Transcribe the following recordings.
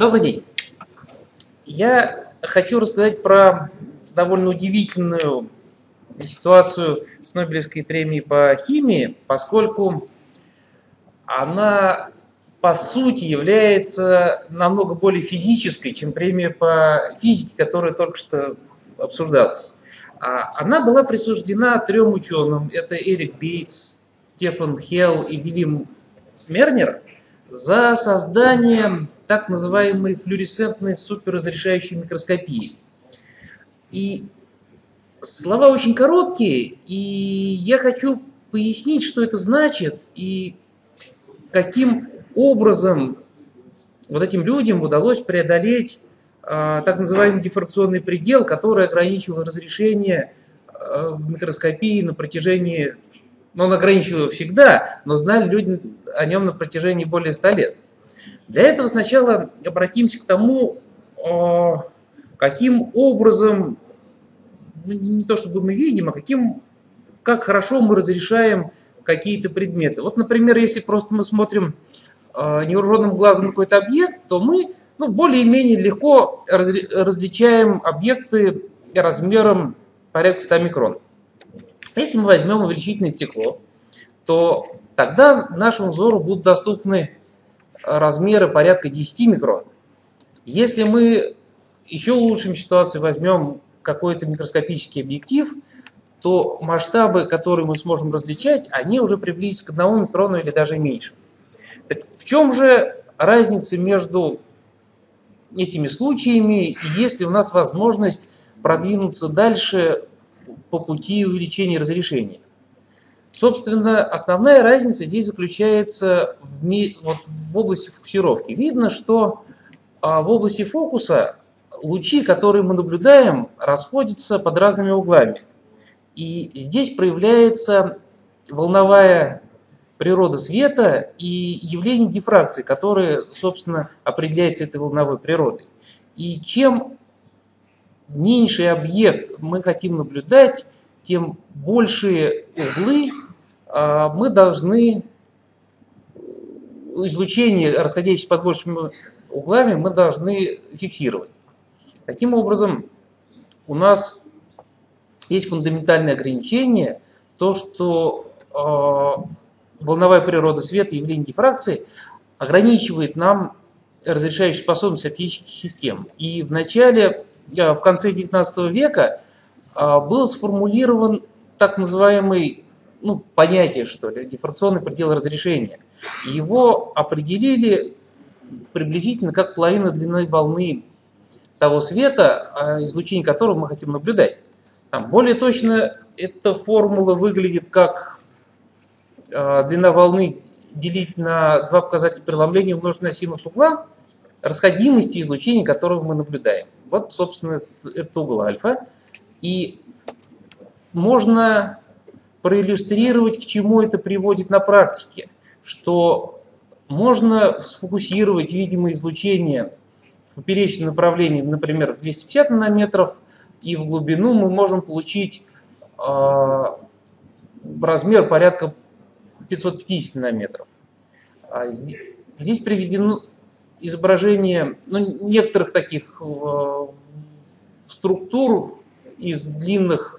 Добрый день. Я хочу рассказать про довольно удивительную ситуацию с Нобелевской премией по химии, поскольку она, по сути, является намного более физической, чем премия по физике, которая только что обсуждалась. Она была присуждена трем ученым. Это Эрик Бейтс, Стефан Хелл и Вильям Мернер за создание так называемой флуоресцентной суперразрешающей микроскопии. И слова очень короткие, и я хочу пояснить, что это значит и каким образом вот этим людям удалось преодолеть так называемый дифракционный предел, который ограничивал разрешение в микроскопии на протяжении, он ограничивал его всегда, но знали люди о нем на протяжении более 100 лет. Для этого сначала обратимся к тому, каким образом, не то чтобы мы видим, а как хорошо мы разрешаем какие-то предметы. Вот, например, если просто мы смотрим невооруженным глазом на какой-то объект, то мы более-менее легко различаем объекты размером порядка 100 микрон. Если мы возьмем увеличительное стекло, то тогда нашему взору будут доступны размеры порядка 10 микрон. Если мы еще улучшим ситуацию, возьмем какой-то микроскопический объектив, то масштабы, которые мы сможем различать, они уже приблизятся к 1 микрону или даже меньше. Так в чем же разница между этими случаями, и есть ли у нас возможность продвинуться дальше по пути увеличения разрешения? Собственно, основная разница здесь заключается в области фокусировки. Видно, что в области фокуса лучи, которые мы наблюдаем, расходятся под разными углами. И здесь проявляется волновая природа света и явление дифракции, которое, собственно, определяется этой волновой природой. И чем меньший объект мы хотим наблюдать, тем большие углы мы должны, излучение, расходящееся под большими углами, мы должны фиксировать. Таким образом, у нас есть фундаментальное ограничение, то, что волновая природа света и явление дифракции ограничивает нам разрешающую способность оптических систем. И в конце XIX века был сформулирован так называемый, понятие, дифракционный предел разрешения. Его определили приблизительно как половина длины волны того света, излучение которого мы хотим наблюдать. Более точно эта формула выглядит как длина волны делить на два показателя преломления умножить на синус угла расходимости излучения, которого мы наблюдаем. Вот, собственно, это угол альфа. И можно проиллюстрировать, к чему это приводит на практике, что можно сфокусировать видимое излучение в поперечном направлении, например, в 250 нанометров, и в глубину мы можем получить размер порядка 550 нанометров. Здесь приведено изображение некоторых таких структур из длинных,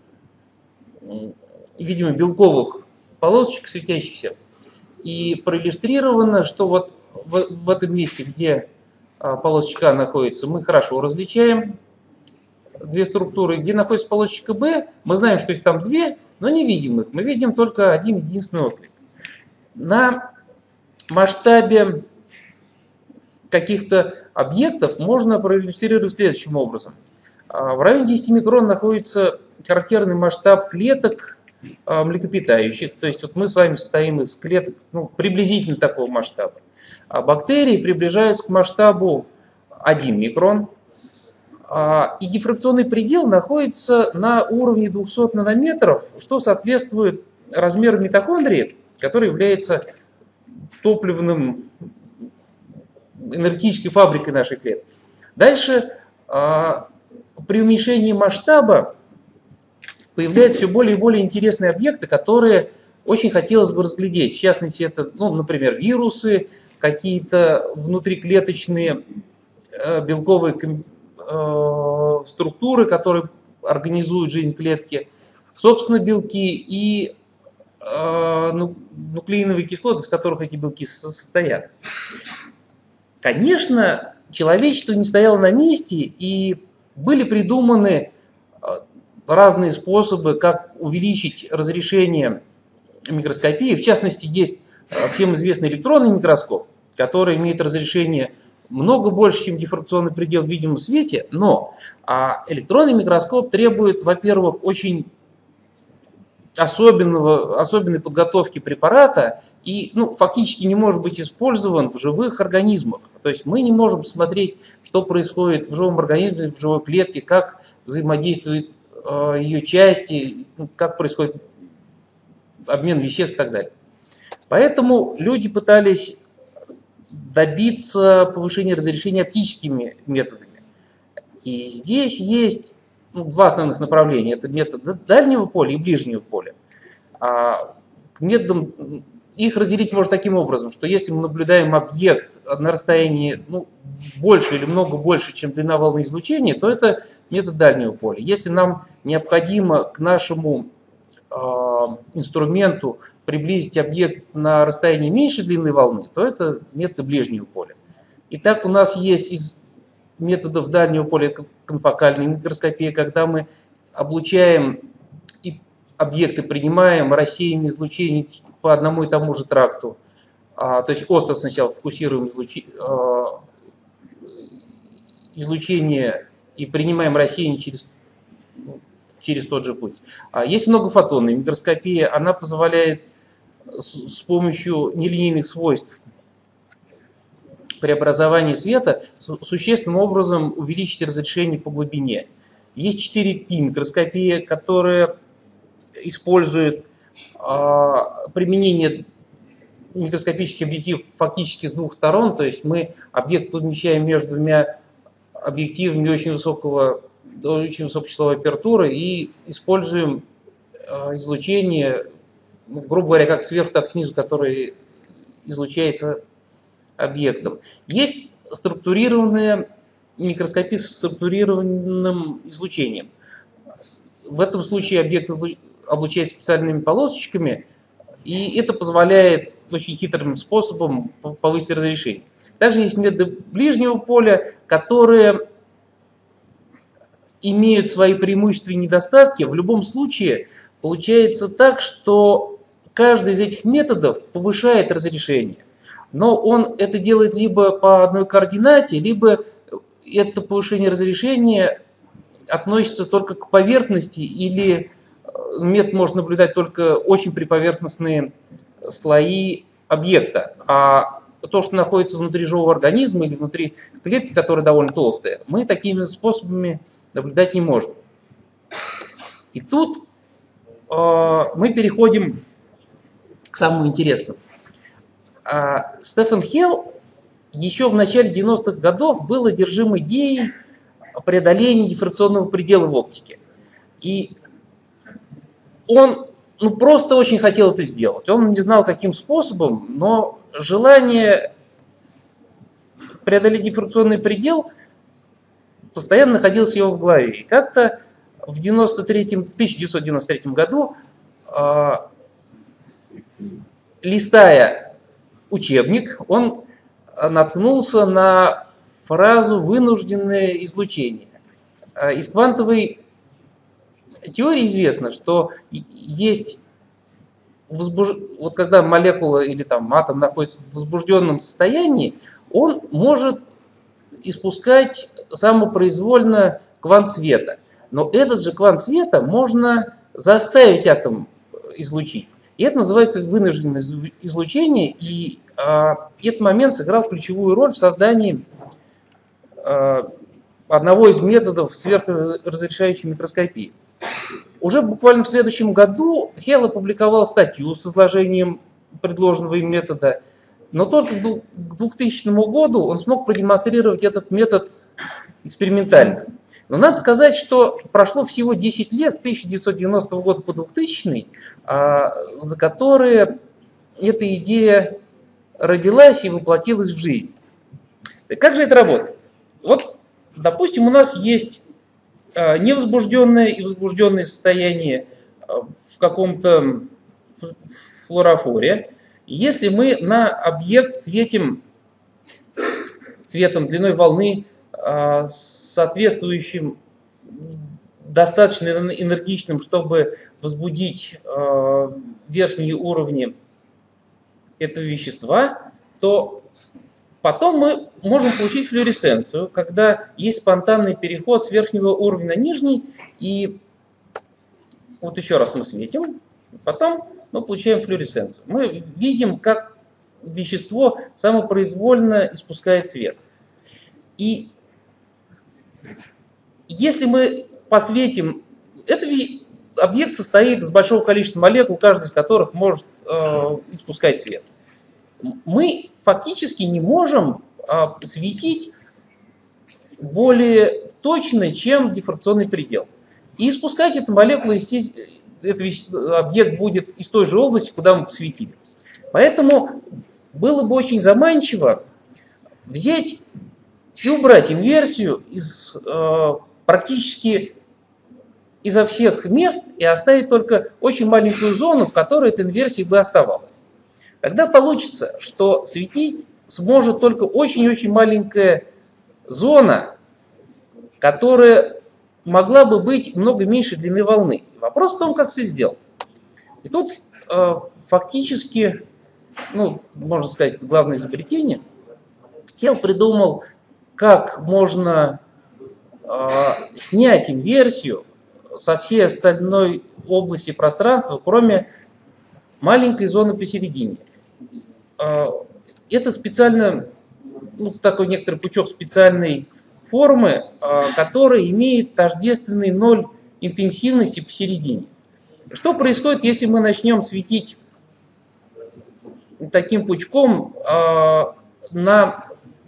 видимо, белковых полосочек светящихся. И проиллюстрировано, что вот в этом месте, где полосочка А находится, мы хорошо различаем две структуры. Где находится полосочка Б, мы знаем, что их там две, но не видим их. Мы видим только один единственный отклик. На масштабе каких-то объектов можно проиллюстрировать следующим образом. В районе 10 микрон находится характерный масштаб клеток млекопитающих. То есть вот мы с вами состоим из клеток приблизительно такого масштаба. А бактерии приближаются к масштабу 1 микрон. И дифракционный предел находится на уровне 200 нанометров, что соответствует размеру митохондрии, который является топливным энергетической фабрикой нашей клетки. Дальше при уменьшении масштаба появляются все более и более интересные объекты, которые очень хотелось бы разглядеть. В частности, это, например, вирусы, какие-то внутриклеточные белковые структуры, которые организуют жизнь клетки, собственно, белки и нуклеиновые кислоты, из которых эти белки состоят. Конечно, человечество не стояло на месте, и были придуманы разные способы, как увеличить разрешение микроскопии. В частности, есть всем известный электронный микроскоп, который имеет разрешение много больше, чем дифракционный предел в видимом свете, но электронный микроскоп требует, во-первых, очень особенной подготовки препарата и фактически не может быть использован в живых организмах. То есть мы не можем посмотреть, что происходит в живом организме, в живой клетке, как взаимодействуют ее части, как происходит обмен веществ и так далее. Поэтому люди пытались добиться повышения разрешения оптическими методами. И здесь есть два основных направления. Это метод дальнего поля и ближнего поля. Методом их разделить можно таким образом, что если мы наблюдаем объект на расстоянии больше или много больше, чем длина волны излучения, то это метод дальнего поля. Если нам необходимо к нашему инструменту приблизить объект на расстоянии меньше длины волны, то это метод ближнего поля. Итак, у нас есть из методов дальнего поля конфокальная микроскопия, когда мы облучаем объекты, принимаем рассеянное излучение по одному и тому же тракту. То есть остро сначала фокусируем излучение и принимаем рассеяние через тот же путь. Есть многофотонная микроскопия, она позволяет с помощью нелинейных свойств преобразования света существенным образом увеличить разрешение по глубине. Есть 4P микроскопия, которая использует применение микроскопических объективов фактически с двух сторон, то есть мы объект помещаем между двумя объективами очень высокой числовой апертуры и используем излучение, грубо говоря, как сверху, так снизу, которое излучается объектом. Есть структурированная микроскопия с структурированным излучением. В этом случае объект облучается специальными полосочками, и это позволяет очень хитрым способом повысить разрешение. Также есть методы ближнего поля, которые имеют свои преимущества и недостатки. В любом случае получается так, что каждый из этих методов повышает разрешение. Но он это делает либо по одной координате, либо это повышение разрешения относится только к поверхности, или метод может наблюдать только очень приповерхностные слои объекта. А то, что находится внутри живого организма или внутри клетки, которая довольно толстая, мы такими способами наблюдать не можем. И тут мы переходим к самому интересному. Стефан Хелл еще в начале 90-х годов был одержим идеей преодоления дифракционного предела в оптике. И он просто очень хотел это сделать. Он не знал, каким способом, но желание преодолеть дифракционный предел постоянно находилось в его в голове. И как-то в 1993 году, листая учебник, он наткнулся на фразу «вынужденное излучение». Из квантовой теории известно, что есть вот когда молекула или атом находится в возбужденном состоянии, он может испускать самопроизвольно квант света. Но этот же квант света можно заставить атом излучить. И это называется вынужденное излучение, и этот момент сыграл ключевую роль в создании одного из методов сверхразрешающей микроскопии. Уже буквально в следующем году Хелл опубликовал статью с изложением предложенного им метода, но только к 2000 году он смог продемонстрировать этот метод экспериментально. Но надо сказать, что прошло всего 10 лет с 1990 года по 2000, за которые эта идея родилась и воплотилась в жизнь. Так как же это работает? Вот, допустим, у нас есть невозбужденное и возбужденное состояние в каком-то флуорофоре. Если мы на объект светим цветом длиной волны, соответствующим достаточно энергичным, чтобы возбудить верхние уровни этого вещества, то потом мы можем получить флуоресценцию, когда есть спонтанный переход с верхнего уровня на нижний, и вот еще раз мы светим, потом мы получаем флуоресценцию. Мы видим, как вещество самопроизвольно испускает свет. И если мы посветим, этот объект состоит из большого количества молекул, каждый из которых может испускать свет. Мы фактически не можем светить более точно, чем дифракционный предел. И испускать эту молекулу, естественно, этот объект будет из той же области, куда мы посветили. Поэтому было бы очень заманчиво взять и убрать инверсию из практически изо всех мест и оставить только очень маленькую зону, в которой эта инверсия бы оставалась. Тогда получится, что светить сможет только очень-очень маленькая зона, которая могла бы быть много меньше длины волны. Вопрос в том, как ты сделал. И тут фактически, можно сказать, это главное изобретение. Хелл придумал, как можно снять инверсию со всей остальной области пространства, кроме маленькой зоны посередине. Это специально, такой некоторый пучок специальной формы, который имеет тождественный ноль интенсивности посередине. Что происходит, если мы начнем светить таким пучком на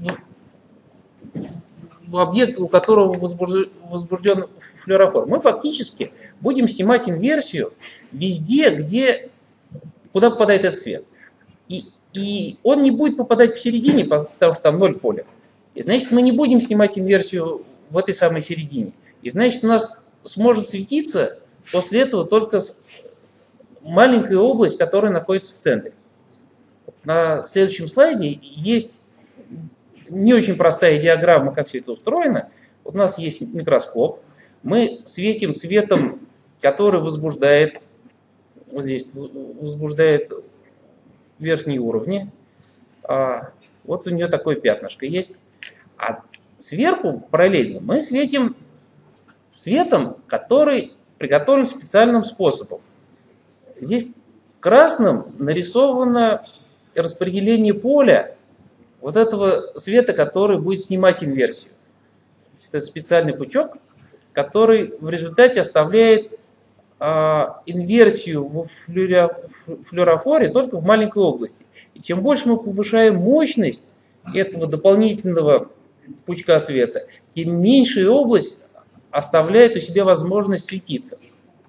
объект, у которого возбужден флюорофор? Мы фактически будем снимать инверсию везде, куда попадает этот свет. И он не будет попадать посередине, потому что там ноль поля. И значит, мы не будем снимать инверсию в этой самой середине. И значит, у нас сможет светиться после этого только маленькая область, которая находится в центре. На следующем слайде есть не очень простая диаграмма, как все это устроено. Вот у нас есть микроскоп. Мы светим светом, который возбуждает, вот здесь возбуждает верхние уровни. Вот у нее такое пятнышко есть. А сверху параллельно мы светим светом, который приготовлен специальным способом. Здесь красным нарисовано распределение поля вот этого света, который будет снимать инверсию. Это специальный пучок, который в результате оставляет инверсию в флюорофоре только в маленькой области. И чем больше мы повышаем мощность этого дополнительного пучка света, тем меньшая область оставляет у себя возможность светиться.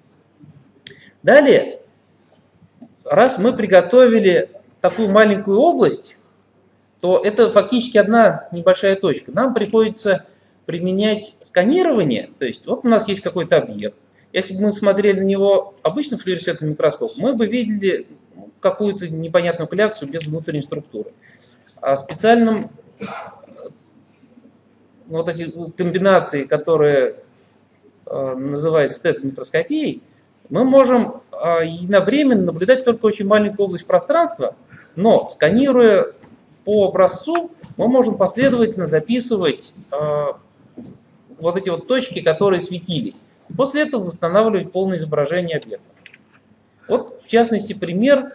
Далее, раз мы приготовили такую маленькую область, то это фактически одна небольшая точка. Нам приходится применять сканирование. То есть вот у нас есть какой-то объект. Если бы мы смотрели на него обычным флуоресцентным микроскопом, мы бы видели какую-то непонятную кляксу без внутренней структуры. А специальным вот эти комбинации, которые называются стет-микроскопией, мы можем единовременно наблюдать только очень маленькую область пространства, но сканируя по образцу, мы можем последовательно записывать вот эти вот точки, которые светились. И после этого восстанавливать полное изображение объекта. Вот, в частности, пример,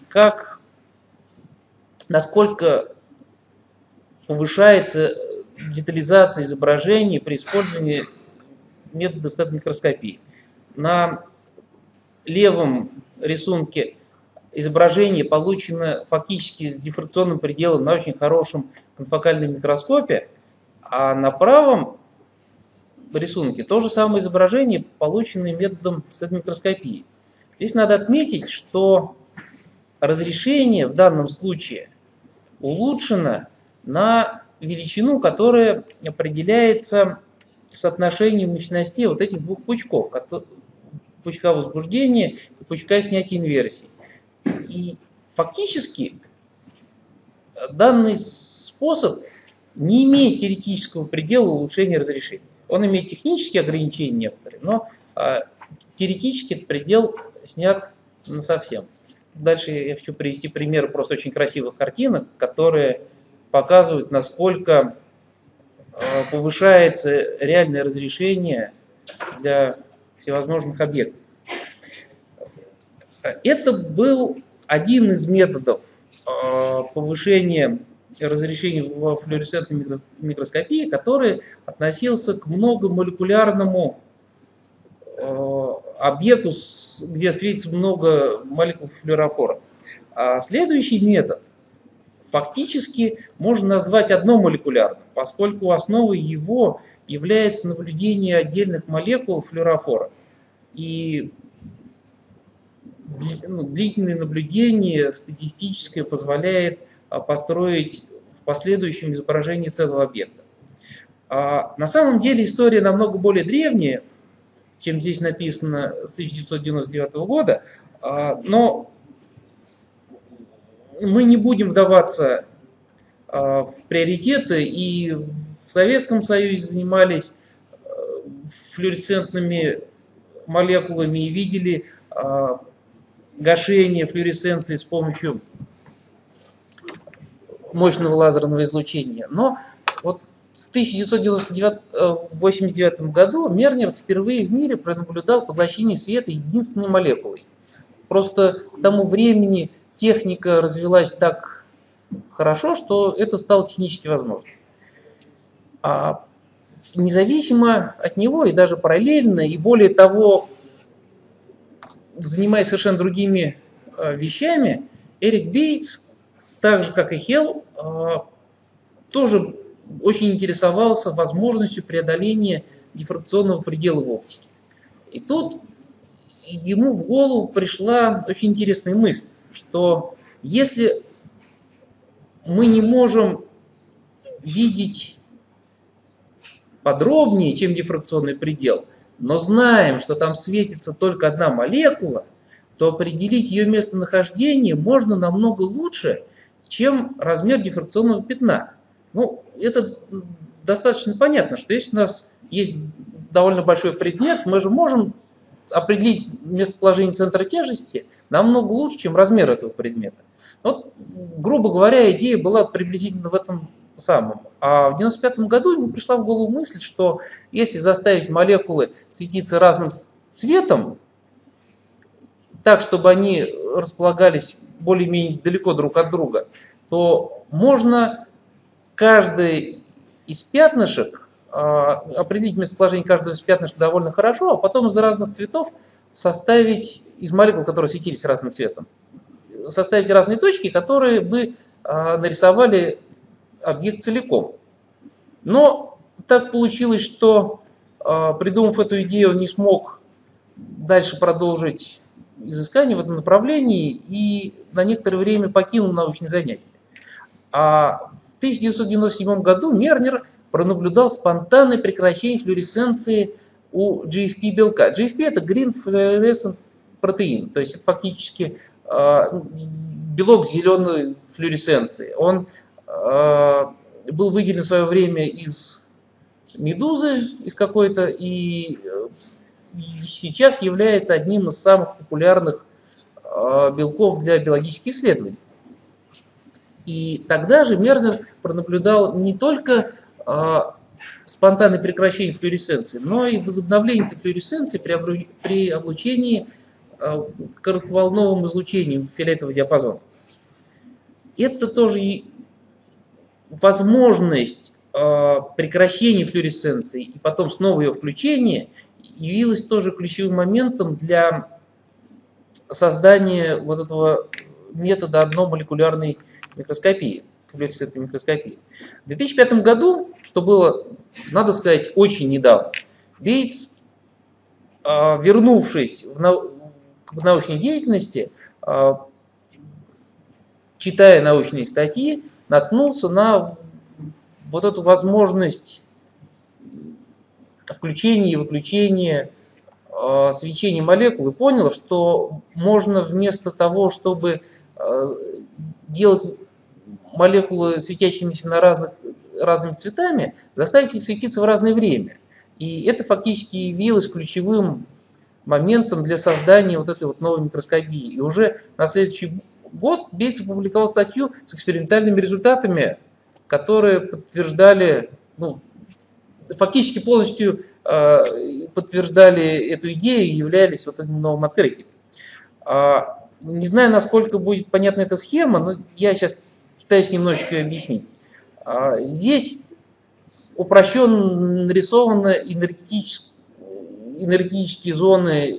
насколько повышается детализация изображений при использовании метода стет-микроскопии. На левом рисунке изображение получено фактически с дифракционным пределом на очень хорошем конфокальном микроскопе, а на правом рисунке то же самое изображение, полученное методом стет-микроскопии. Здесь надо отметить, что разрешение в данном случае улучшено на величину, которая определяется соотношением мощностей вот этих двух пучков, пучка возбуждения и пучка снятия инверсии. И фактически данный способ не имеет теоретического предела улучшения разрешения. Он имеет технические ограничения некоторые, но теоретически этот предел снят насовсем. Дальше я хочу привести примеры просто очень красивых картинок, которые показывают, насколько повышается реальное разрешение для всевозможных объектов. Это был один из методов повышения разрешения в флуоресцентной микроскопии, который относился к многомолекулярному объекту, где светится много молекул флюорофора. А следующий метод фактически можно назвать одномолекулярным, поскольку основой его является наблюдение отдельных молекул флюорофора. И длительное наблюдение статистическое позволяет построить в последующем изображение целого объекта. На самом деле история намного более древняя, чем здесь написано, с 1999 года, но мы не будем вдаваться в приоритеты, и в Советском Союзе занимались флуоресцентными молекулами и видели гашение флуоресценции с помощью мощного лазерного излучения. Но вот в 1989 году Мернер впервые в мире пронаблюдал поглощение света единственной молекулой. Просто к тому времени техника развилась так хорошо, что это стало технически возможно. А независимо от него и даже параллельно, и более того, занимаясь совершенно другими вещами, Эрик Бейтс, так же как и Хелл, тоже очень интересовался возможностью преодоления дифракционного предела в оптике. И тут ему в голову пришла очень интересная мысль, что если мы не можем видеть подробнее, чем дифракционный предел, но знаем, что там светится только одна молекула, то определить ее местонахождение можно намного лучше, чем размер дифракционного пятна. Ну, это достаточно понятно, что если у нас есть довольно большой предмет, мы же можем определить местоположение центра тяжести намного лучше, чем размер этого предмета. Вот, грубо говоря, идея была приблизительно в этом самом. А в 1995 году ему пришла в голову мысль, что если заставить молекулы светиться разным цветом, так, чтобы они располагались более-менее далеко друг от друга, то можно каждый из пятнышек, определить местоположение каждого из пятнышек довольно хорошо, а потом из разных цветов составить, из молекул, которые светились разным цветом, составить разные точки, которые бы нарисовали объект целиком. Но так получилось, что, придумав эту идею, он не смог дальше продолжить изыскания в этом направлении и на некоторое время покинул научные занятия. А в 1997 году Мернер пронаблюдал спонтанное прекращение флуоресценции у GFP белка. GFP – это Green Fluorescent Protein, то есть это фактически белок зеленой флуоресценции. Он был выделен в свое время из медузы, из какой-то, и сейчас является одним из самых популярных белков для биологических исследований. И тогда же Мернер пронаблюдал не только спонтанное прекращение флуоресценции, но и возобновление этой флуоресценции при облучении коротковолновым излучением фиолетового диапазона. Это тоже возможность прекращения флуоресценции и потом снова ее включения явилась тоже ключевым моментом для создания вот этого метода одномолекулярной микроскопии, флуоресцентной микроскопии. В 2005 году, что было, надо сказать, очень недавно, Бейтс, вернувшись к научной деятельности, читая научные статьи, наткнулся на вот эту возможность включения и выключения, свечения молекул, и понял, что можно вместо того, чтобы делать молекулы, светящимися на разными цветами, заставить их светиться в разное время. И это фактически явилось ключевым моментом для создания вот этой вот новой микроскопии. И уже на следующий год Бейтс опубликовал статью с экспериментальными результатами, которые подтверждали, ну, фактически полностью подтверждали эту идею и являлись вот этим новым открытием. Не знаю, насколько будет понятна эта схема, но я сейчас пытаюсь немножечко ее объяснить. Здесь упрощенно нарисованы энергетические зоны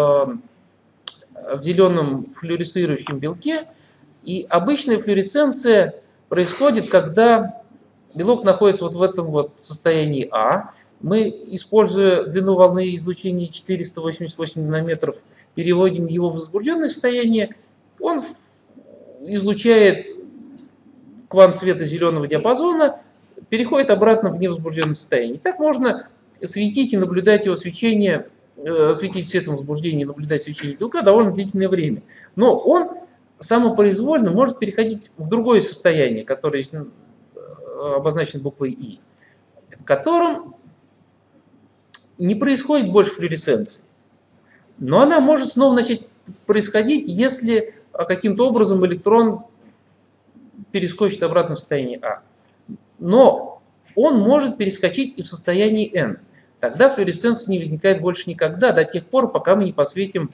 в зеленом флуоресцирующем белке. И обычная флуоресценция происходит, когда белок находится вот в этом вот состоянии А. Мы, используя длину волны излучения 488 нанометров, переводим его в возбужденное состояние. Он излучает квант света зеленого диапазона, переходит обратно в невозбужденное состояние. Так можно светить и наблюдать его свечение, светить светом возбуждения и наблюдать свечение белка довольно длительное время. Но он самопроизвольно может переходить в другое состояние, которое обозначено буквой И, в котором не происходит больше флуоресценции. Но она может снова начать происходить, если каким-то образом электрон перескочит обратно в состояние А. Но он может перескочить и в состояние N. Тогда флуоресценция не возникает больше никогда, до тех пор, пока мы не посветим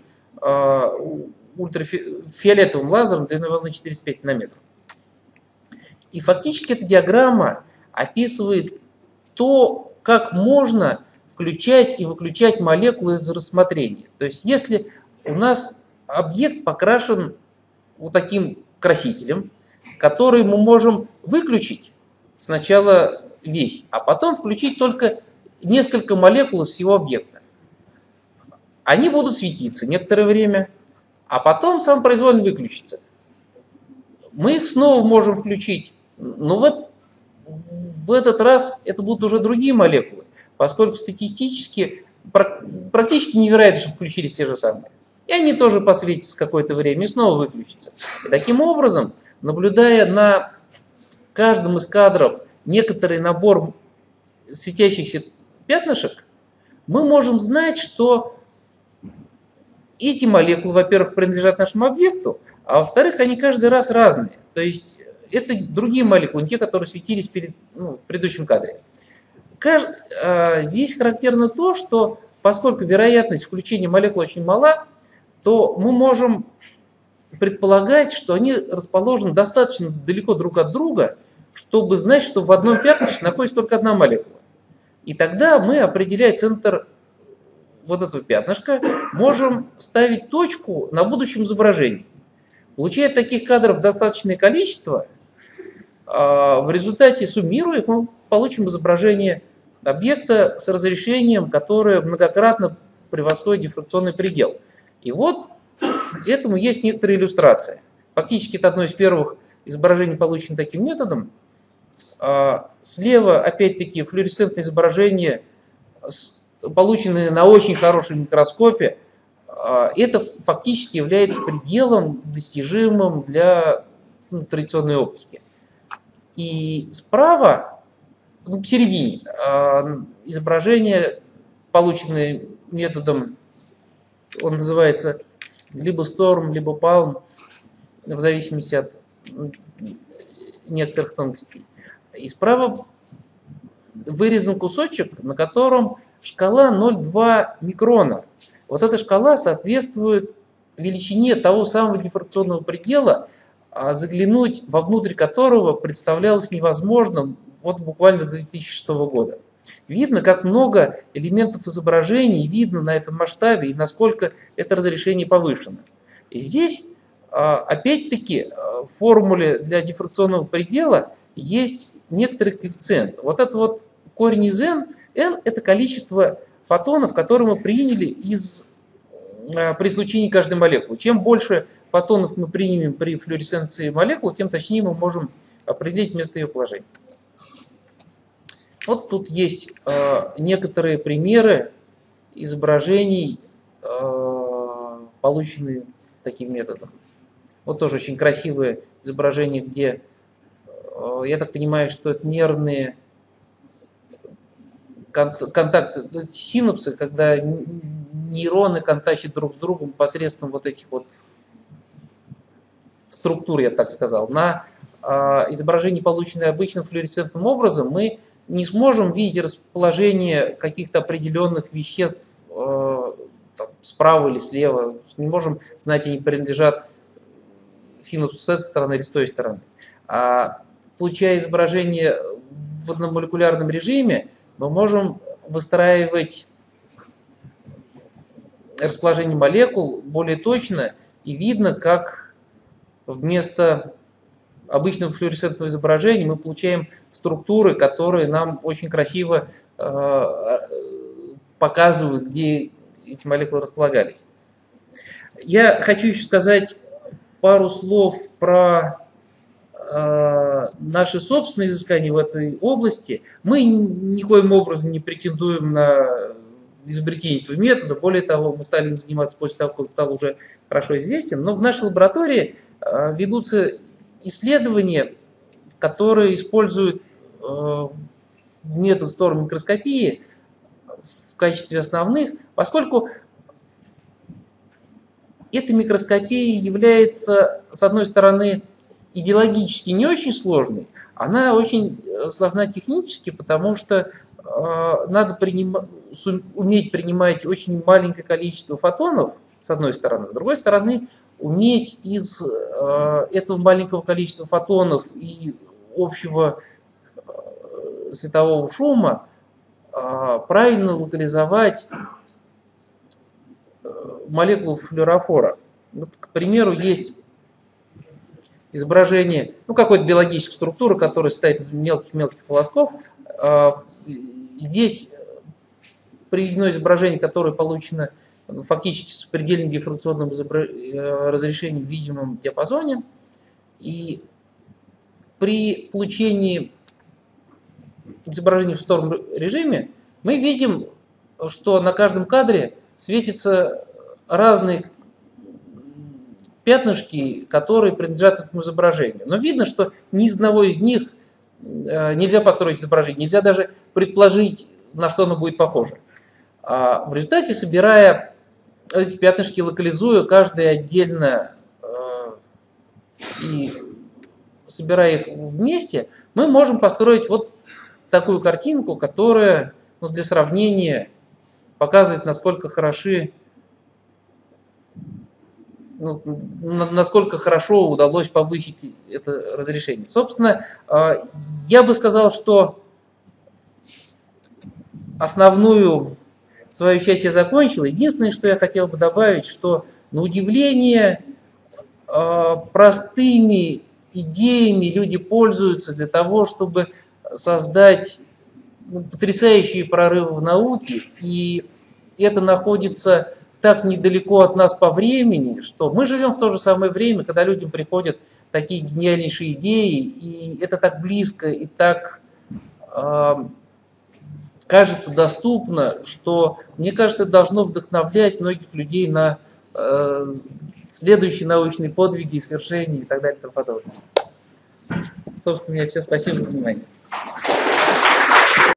ультрафиолетовым лазером длиной волны 405 нанометров. И фактически эта диаграмма описывает то, как можно включать и выключать молекулы из рассмотрения. То есть если у нас объект покрашен вот таким красителем, который мы можем выключить сначала весь, а потом включить только несколько молекул из всего объекта. Они будут светиться некоторое время, а потом самопроизвольно выключатся. Мы их снова можем включить, но вот в этот раз это будут уже другие молекулы, поскольку статистически практически невероятно, что включились те же самые. И они тоже посветятся какое-то время и снова выключатся. И таким образом, наблюдая на каждом из кадров некоторый набор светящихся пятнышек, мы можем знать, что эти молекулы, во-первых, принадлежат нашему объекту, а во-вторых, они каждый раз разные. То есть это другие молекулы, не те, которые светились в предыдущем кадре. Здесь характерно то, что поскольку вероятность включения молекул очень мала, то мы можем предполагать, что они расположены достаточно далеко друг от друга, чтобы знать, что в одном пятнышке находится только одна молекула. И тогда мы, определяя центр вот этого пятнышка, можем ставить точку на будущем изображении. Получая таких кадров достаточное количество, в результате, суммируя их, мы получим изображение объекта с разрешением, которое многократно превосходит дифракционный предел. И вот этому есть некоторая иллюстрация. Фактически это одно из первых изображений, полученных таким методом. Слева, опять-таки, флуоресцентное изображение, полученное на очень хорошем микроскопе. Это фактически является пределом, достижимым для традиционной оптики. И справа, посередине, изображение, полученное методом, он называется либо Storm, либо Palm, в зависимости от некоторых тонкостей. И справа вырезан кусочек, на котором шкала 0,2 микрона. Вот эта шкала соответствует величине того самого дифракционного предела, заглянуть вовнутрь которого представлялось невозможным вот буквально до 2006 года. Видно, как много элементов изображений, видно на этом масштабе и насколько это разрешение повышено. И здесь, опять-таки, в формуле для дифракционного предела есть некоторый коэффициент. Вот это вот корень из n, n это количество фотонов, которые мы приняли при излучении каждой молекулы. Чем больше фотонов мы примем при флуоресценции молекул, тем точнее мы можем определить место ее положения. Вот тут есть некоторые примеры изображений, полученные таким методом. Вот тоже очень красивое изображение, где, я так понимаю, что это нервные контакты, синапсы, когда нейроны контактируют друг с другом посредством вот этих вот структур, я так сказал. На изображении, полученное обычным флуоресцентным образом, мы не сможем видеть расположение каких-то определенных веществ там, справа или слева. Не можем знать, они принадлежат синапсу с этой стороны или с той стороны. Получая изображение в одномолекулярном режиме, мы можем выстраивать расположение молекул более точно, и видно, как вместо обычного флуоресцентного изображения мы получаем структуры, которые нам очень красиво показывают, где эти молекулы располагались. Я хочу еще сказать пару слов про наши собственные изыскания в этой области. Мы никоим образом не претендуем на изобретение этого метода. Более того, мы стали им заниматься после того, как он стал уже хорошо известен. Но в нашей лаборатории ведутся исследования, которые используют метод стороны микроскопии в качестве основных, поскольку эта микроскопия является, с одной стороны, идеологически не очень сложной, она очень сложна технически, потому что надо уметь принимать очень маленькое количество фотонов, с одной стороны, с другой стороны, уметь из этого маленького количества фотонов и общего светового шума правильно локализовать молекулу флюорофора. Вот, к примеру, есть изображение какой-то биологической структуры, которая состоит из мелких-мелких волосков. Здесь приведено изображение, которое получено фактически с предельным дифракционным разрешением в видимом диапазоне. И при получении изображения в шторм режиме мы видим, что на каждом кадре светятся разные пятнышки, которые принадлежат этому изображению. Но видно, что ни из одного из них нельзя построить изображение, нельзя даже предположить, на что оно будет похоже. В результате, собирая эти пятнышки, локализуя каждое отдельно и собирая их вместе, мы можем построить вот такую картинку, которая для сравнения показывает, насколько насколько хорошо удалось повысить это разрешение. Собственно, я бы сказал, что основную свою часть я закончил. Единственное, что я хотел бы добавить, что на удивление простыми идеями люди пользуются для того, чтобы создать потрясающие прорывы в науке, и это находится так недалеко от нас по времени, что мы живем в то же самое время, когда людям приходят такие гениальнейшие идеи, и это так близко и так кажется доступно, что, мне кажется, это должно вдохновлять многих людей на следующие научные подвиги, свершения и так далее и тому подобное. Собственно, у меня все. Спасибо за внимание.